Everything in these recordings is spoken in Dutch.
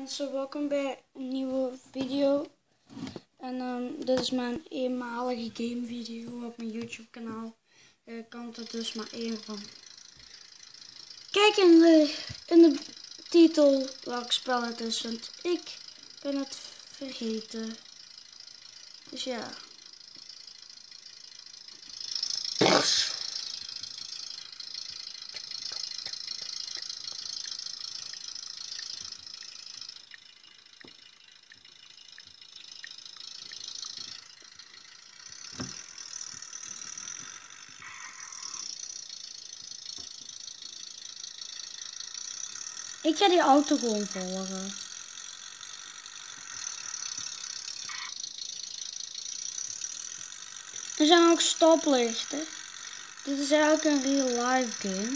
mensen, welkom bij een nieuwe video. En dit is mijn eenmalige game video op mijn YouTube kanaal. Komt er dus maar één van. Kijk in de titel welk spel het is, want ik ben het vergeten. Dus ja. Ik ga die auto gewoon volgen. Er zijn ook stoplichten. Dit is eigenlijk een real life game.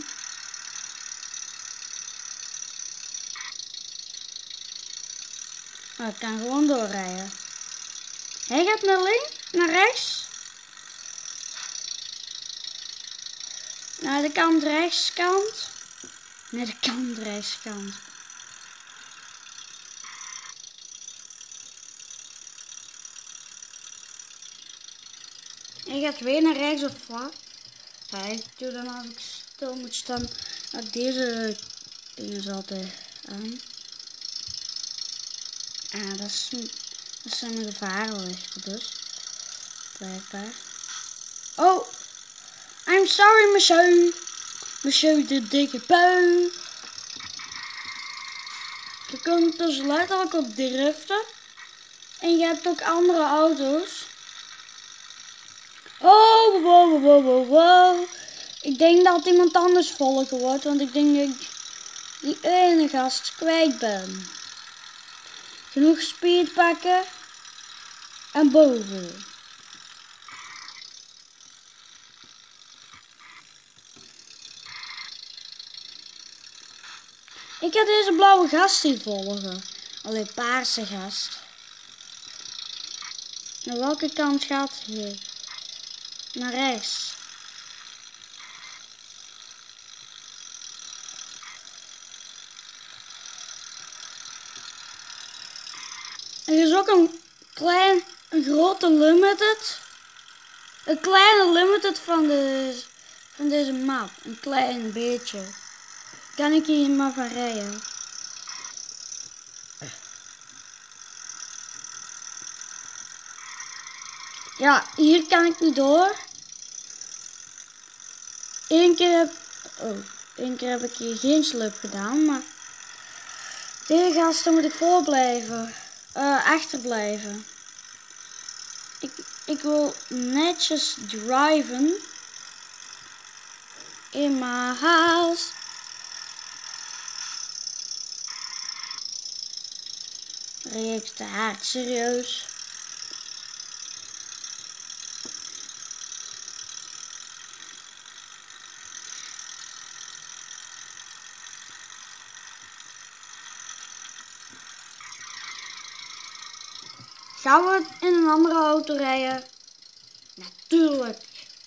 Maar ik kan gewoon doorrijden. Hij gaat naar links, naar rechts. Naar de kant rechtskant. Naar de kant rechtskant. Hij gaat weer naar rechts of wat? Ja, ik doe dan als ik stil moet staan. Nou, deze ding is altijd aan. Ah, dat zijn de gevarenlichten dus. Blijkbaar. Oh! I'm sorry, monsieur. Monsieur de dikke bui. Je kunt dus letterlijk op driften. En je hebt ook andere auto's. Oh, wow. Ik denk dat iemand anders volgen wordt. Want ik denk dat ik die ene gast kwijt ben. Genoeg speed pakken. En boven. Ik ga deze blauwe gast hier volgen. Alleen paarse gast. Naar welke kant gaat hij? Naar rechts. Er is ook een grote limited. Een kleine limited van deze map. Een klein beetje. Kan ik hier maar van rijden? Ja, hier kan ik niet door. Eén keer heb ik hier geen slip gedaan, maar deze gasten moet ik voorblijven. Achterblijven. Ik wil netjes driven. In mijn huis. Reeks te hard, serieus. Gaan we in een andere auto rijden? Natuurlijk.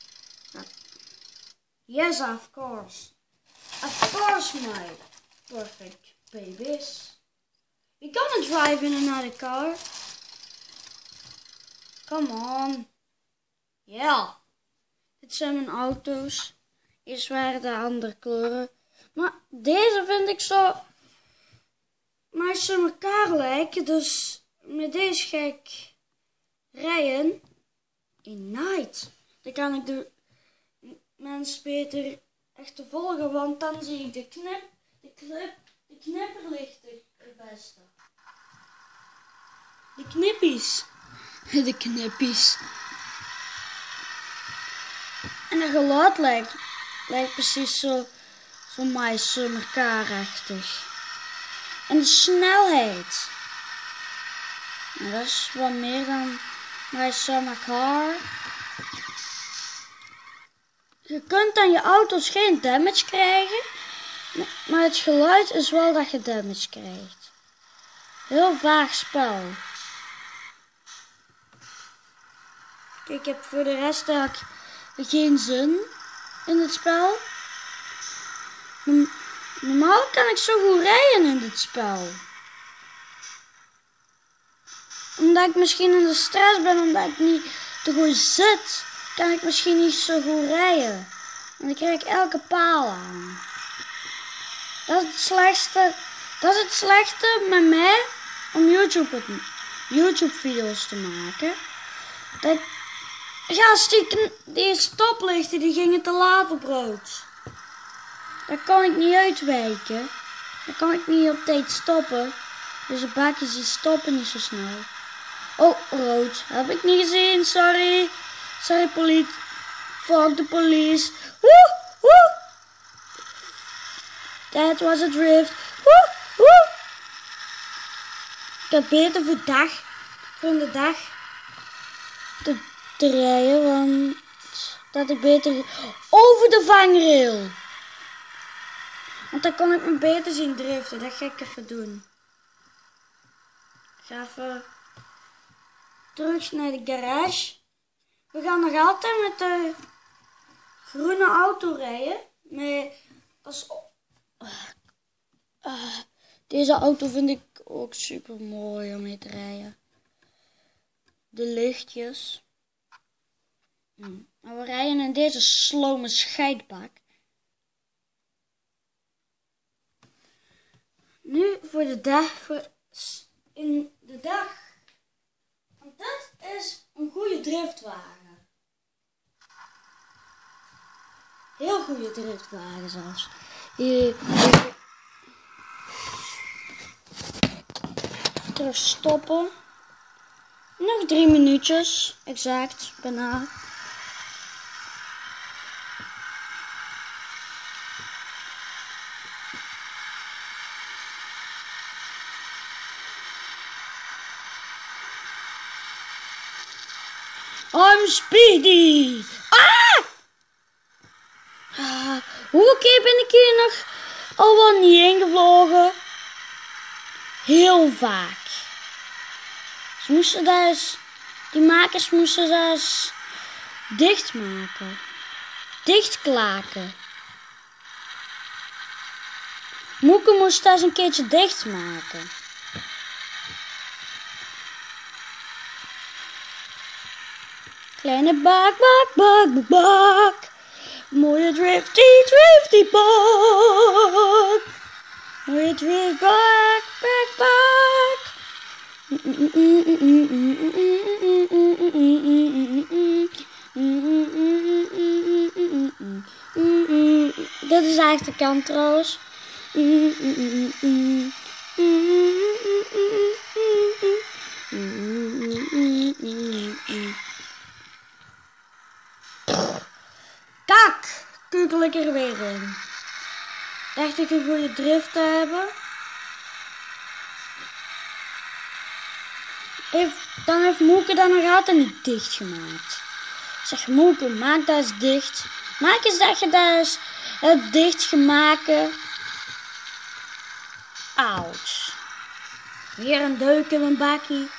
Yes, of course. Of course, my perfect babies. You gonna drive in another car? Come on. Ja. Yeah. Dit zijn mijn auto's. Eerst waren de andere kleuren. Maar deze vind ik zo... Maar ze elkaar lijken, dus... Met deze ga ik rijden in night. Dan kan ik de mensen beter echt te volgen, want dan zie ik de knipperlichten het beste. De knippies. De knippies. En het geluid lijkt precies zo My Summer Car-achtig. En de snelheid. Nou, dat is wat meer dan My Summer Car. Je kunt aan je auto's geen damage krijgen. Maar het geluid is wel dat je damage krijgt. Heel vaag spel. Kijk, ik heb voor de rest eigenlijk geen zin in het spel. Normaal kan ik zo goed rijden in dit spel. omdat ik misschien in de stress ben, omdat ik niet te goed zit, kan ik misschien niet zo goed rijden. En dan krijg ik elke paal aan. Dat is het slechtste met mij om YouTube video's te maken. Dat gast, die stoplichten die gingen te laat op rood. Daar kan ik niet uitwijken. Daar kan ik niet op tijd stoppen. Dus de bakjes die stoppen niet zo snel. Oh, rood. Heb ik niet gezien. Sorry. Sorry, politie. Fuck de police. Woe, woe. That was a drift. Woe, woe. Ik had beter voor de dag te rijden, want dat ik beter over de vangrail. Want dan kon ik me beter zien driften. Dat ga ik even doen. Ik ga even terug naar de garage. We gaan nog altijd met de groene auto rijden. Deze auto vind ik ook super mooi om mee te rijden. De lichtjes. Maar we rijden in deze slome scheidbak. Nu voor de dag. In de dag. Want dit is een goede driftwagen. Heel goede driftwagen zelfs. Terug stoppen. Nog 3 minuutjes. Exact. Bijna. I'm speedy. Hoeveel keer ben ik hier nog al wel niet ingevlogen? Heel vaak. Ze moesten dat eens, die makers moesten dat eens dichtmaken. Dichtklaken. Moeke moest dat eens een keertje dichtmaken. Kleine bak, bak, bak, bak. Mooie drifty bak. Mooie drift bak, bak, bak. Dit is eigenlijk de kant trouwens. Kak! Kukel ik er weer in. Dacht ik een goede drift te hebben. Dan heeft Moeke dat nog altijd niet dicht gemaakt. Zeg Moeke, maak dat eens dicht. Maak eens dat je dat eens hebt dicht gemaakt. Ouch. Weer een deuk in mijn bakkie.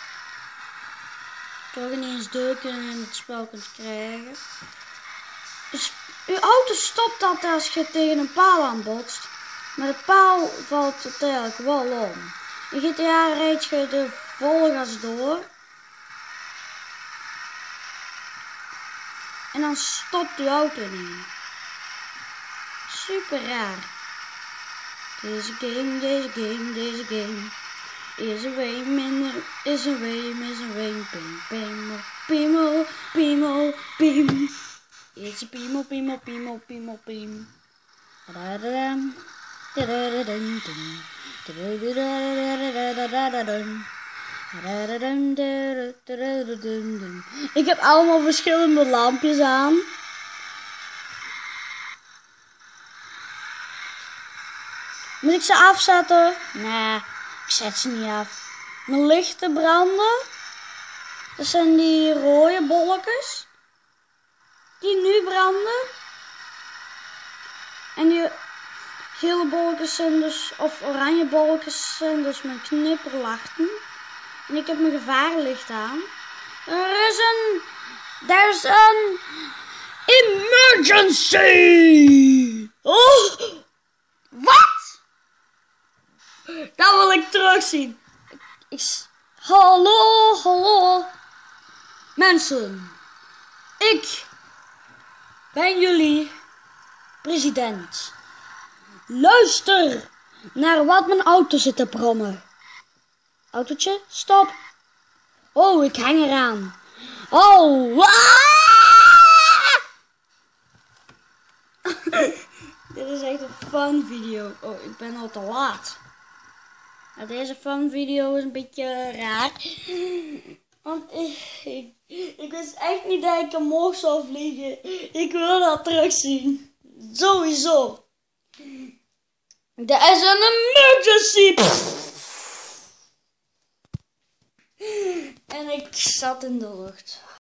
Toch ineens deuken en het spel kunt krijgen. Dus uw auto stopt altijd als je tegen een paal aanbotst. Maar de paal valt uiteindelijk wel om. In GTA rijd je de volle gas door. En dan stopt de auto niet. Super raar. Deze game. Is een way minder, is een way, pim. It's a pimo. Ik heb allemaal verschillende lampjes aan. Moet ik ze afzetten? Nee, ik zet ze niet af. Mijn lichten branden. Dat zijn die rode bolletjes. Die nu branden. En die gele bolletjes zijn dus, of oranje bolletjes zijn dus mijn knipperlichten. En ik heb mijn gevaarlicht aan. There's an emergency! Oh! Wat? Dat wil ik terugzien. Hallo, hallo. Mensen, ik ben jullie president. Luister naar wat mijn auto zit te brommen. Autootje, stop. Oh, ik hang eraan. Oh, Dit is echt een fun video. Oh, ik ben al te laat. Nou, deze fun video is een beetje raar. Want ik wist echt niet dat ik omhoog zou vliegen. Ik wil dat terugzien. Sowieso. Er is een emergency. En ik zat in de lucht.